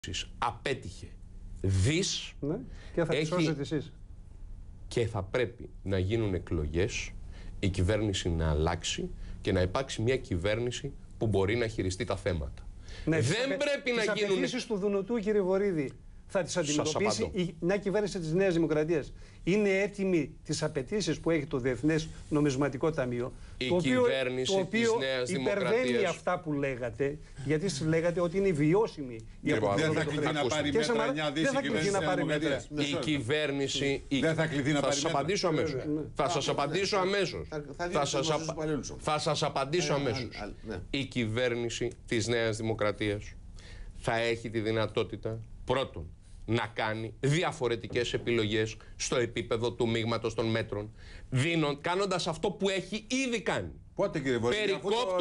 απέτυχε δις, ναι, και θα τη σώσετε εσείς. Και θα πρέπει να γίνουν εκλογές, η κυβέρνηση να αλλάξει και να υπάρξει μια κυβέρνηση που μπορεί να χειριστεί τα θέματα. Ναι, δεν πρέπει να γίνουν... Τις απαιτήσεις του Δουνουτού, κύριε Βορίδη, θα τις αντιμετωπίσει μια κυβέρνηση της Νέας Δημοκρατίας. Είναι έτοιμη τις απαιτήσεις που έχει το Διεθνές Νομισματικό Ταμείο, το οποίο υπερβαίνει αυτά που λέγατε, γιατί σας λέγατε ότι είναι βιώσιμη η αποδοχή. Δεν θα κληθεί να πάρει μέτρα 9 δις η κυβέρνηση της Δημοκρατίας. Η κυβέρνηση... Δεν θα κληθεί να πάρει μέτρα. Θα σας απαντήσω αμέσως. Θα σας απαντήσω αμέσως. Η κυβέρνηση της Νέας Δημοκρατίας θα έχει τη δυνατότητα πρώτον να κάνει διαφορετικές επιλογές στο επίπεδο του μείγματος των μέτρων, κάνοντας αυτό που έχει ήδη κάνει. Πότε, κύριε Βορίδη,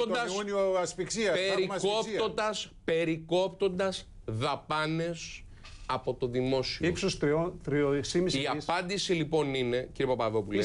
περικόπτοντας δαπάνες από το δημόσιο. Ύψος 3,5. Η απάντηση λοιπόν είναι, κύριε Παπαδόπουλε,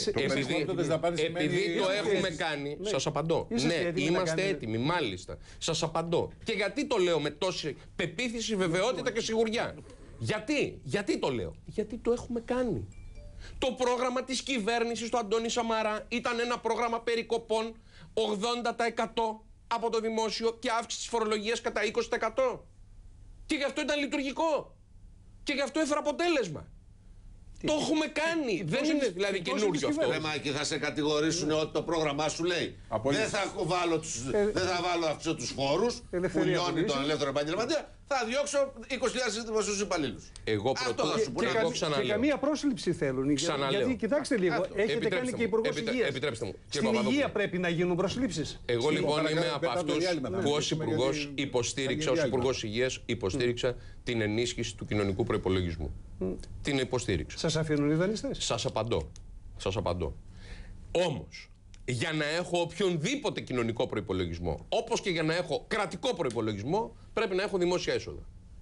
επειδή το έχουμε κάνει, σας απαντώ. Ναι, είμαστε έτοιμοι, μάλιστα. Σας απαντώ. Και γιατί το λέω με τόση πεποίθηση, βεβαιότητα και σιγουριά? Γιατί το λέω? Γιατί το έχουμε κάνει. Το πρόγραμμα της κυβέρνησης του Αντώνη Σαμαρά ήταν ένα πρόγραμμα περικοπών 80% από το δημόσιο και αύξηση της φορολογίας κατά 20%. Και γι' αυτό ήταν λειτουργικό. Και γι' αυτό έφερε αποτέλεσμα. Το έχουμε κάνει. Δεν είναι δηλαδή καινούργιο αυτό. Και θα σε κατηγορήσουν ότι το πρόγραμμά σου λέει δεν θα βάλω αυτούς τους φόρους που λιώνει τον ελεύθερο επαγγελματία, θα διώξω 20.000 δημοσίους υπαλλήλους. Εγώ ξαναλέω. Και καμία πρόσληψη θέλουν. Γιατί κοιτάξτε λίγο, έχετε κάνει και υπουργός υγείας. Επιτρέψτε μου. Στην υγεία πρέπει να γίνουν προσλήψεις. Εγώ λοιπόν είμαι από αυτούς που ως υπουργός υποστήριξα, ως υπουργός υγείας υποστήριξα την ενίσχυση του κοινωνικού προϋπολογισμού. Την υποστήριξα. Σας αφήνουν οι δανειστές? Σας απαντώ. Όμως, για να έχω οποιονδήποτε κοινωνικό προϋπολογισμό, όπως και για να έχω κρατικό προϋπολογισμό, πρέπει να έχω δημόσια έσοδα.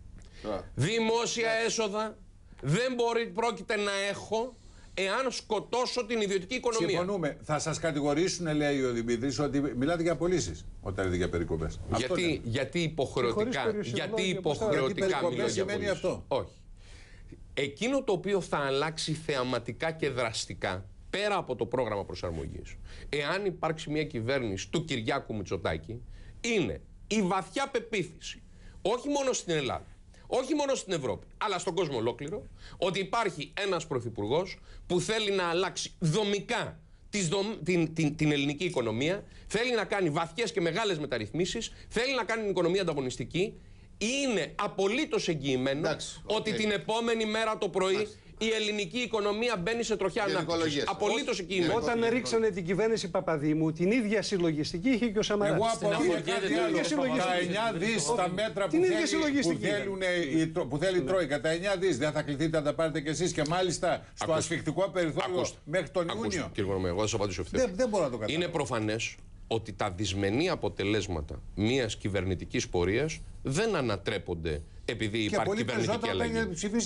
Δημόσια έσοδα δεν πρόκειται να έχω εάν σκοτώσω την ιδιωτική οικονομία. Συμφωνούμε. Θα σας κατηγορήσουν, λέει ο Δημήτρης, ότι μιλάτε για πωλήσεις όταν είναι για περικοπές. Γιατί υποχρεωτικά μιλάτε για πωλήσεις? Όχι. Εκείνο το οποίο θα αλλάξει θεαματικά και δραστικά, πέρα από το πρόγραμμα προσαρμογής, εάν υπάρξει μια κυβέρνηση του Κυριάκου Μητσοτάκη, είναι η βαθιά πεποίθηση, όχι μόνο στην Ελλάδα, όχι μόνο στην Ευρώπη, αλλά στον κόσμο ολόκληρο, ότι υπάρχει ένας πρωθυπουργός που θέλει να αλλάξει δομικά την ελληνική οικονομία, θέλει να κάνει βαθιές και μεγάλες μεταρρυθμίσεις, θέλει να κάνει την οικονομία ανταγωνιστική. Είναι απολύτως εγγυημένο ότι την επόμενη μέρα το πρωί η ελληνική οικονομία μπαίνει σε τροχιά ανάπτυξης. Απολύτως εγγυημένο. Όταν ρίξανε την κυβέρνηση Παπαδήμου, την ίδια συλλογιστική είχε και ο Σαμαράς. Εγώ απορώ κάτι άλλο. Τα 9 δις τα μέτρα που θέλει η Τρόικα, τα 9 δις δεν θα κληθείτε να τα πάρετε κι εσείς και μάλιστα στο ασφικτικό περιθώριο μέχρι τον Ιούνιο? Κύριε Κορομέ, εγώ θα σας απαντήσω ευθέως. Δεν μπορώ να το καταλάβω. Είναι προφανές ότι τα δυσμενή αποτελέσματα μιας κυβερνητικής πορείας δεν ανατρέπονται επειδή υπάρχει κυβερνητική αλλαγή.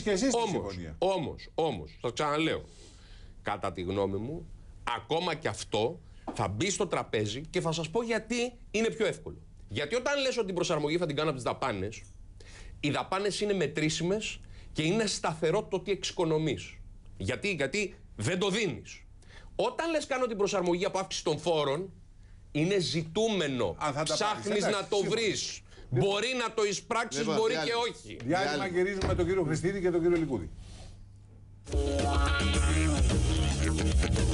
Όμως, θα ξαναλέω, κατά τη γνώμη μου, ακόμα και αυτό θα μπει στο τραπέζι και θα σας πω γιατί είναι πιο εύκολο. Γιατί όταν λες ότι την προσαρμογή θα την κάνω από τις δαπάνες, οι δαπάνες είναι μετρήσιμες και είναι σταθερό το τι εξοικονομείς. Γιατί δεν το δίνεις. Όταν λες κάνω την προσαρμογή από αύξηση των φόρων, είναι ζητούμενο. Ψάχνεις να το βρεις. Μπορεί να το εισπράξεις, μπορεί και όχι. Διάλειμμα, γυρίζουμε τον κύριο Χριστίδη και τον κύριο Λικούδη.